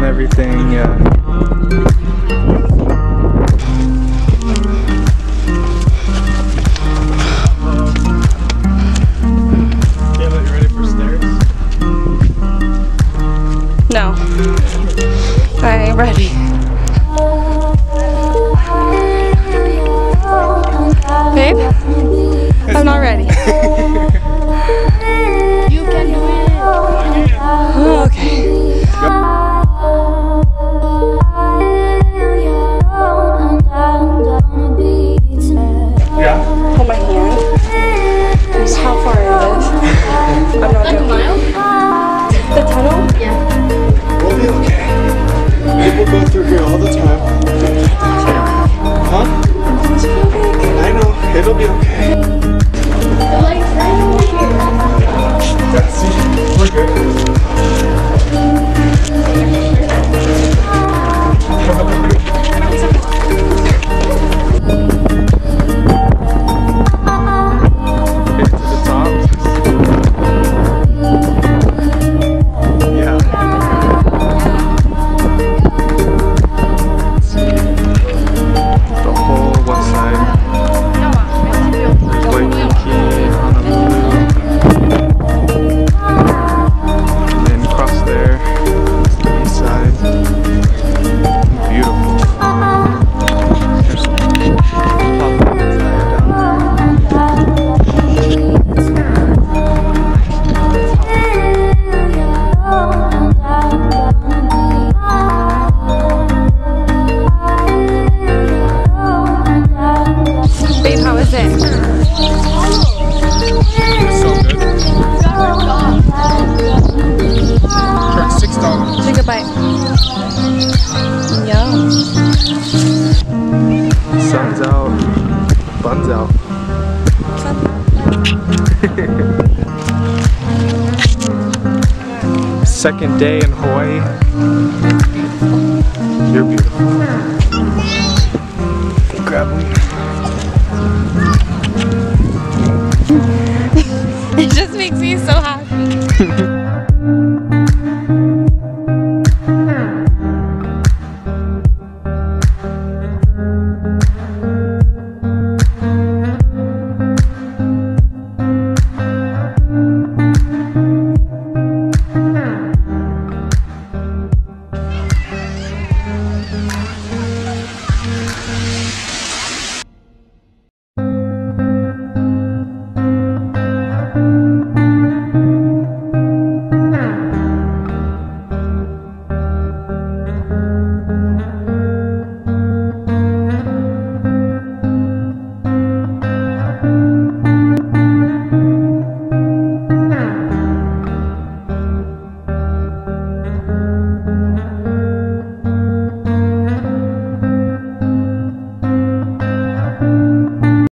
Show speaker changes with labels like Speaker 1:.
Speaker 1: everything, yeah. Kayla, you ready for stairs?
Speaker 2: No. I ain't ready. Babe? I'm not ready.
Speaker 3: You can do it.
Speaker 2: Okay.
Speaker 1: Yeah.
Speaker 2: Hold my hand. Just how far it is. I'm not
Speaker 3: Like a
Speaker 2: joking.
Speaker 3: mile?
Speaker 2: The tunnel?
Speaker 3: Yeah.
Speaker 1: We'll be okay. People go through here all the time. Huh? I know. It'll be okay.
Speaker 3: The light's right over here.
Speaker 1: Yeah, see? We're good. Get to the top. Yeah. The whole west side. There's Waikiki, Honolulu. And then across there is the east side. Beautiful. There's some pop-up inside down there.
Speaker 2: Babe, how is it?
Speaker 1: It's so good. For $6.
Speaker 2: Take a bite. Yum.
Speaker 1: Sun's out, bun's out. Second day in Hawaii. You're beautiful. Grab one.
Speaker 2: It just makes me so happy.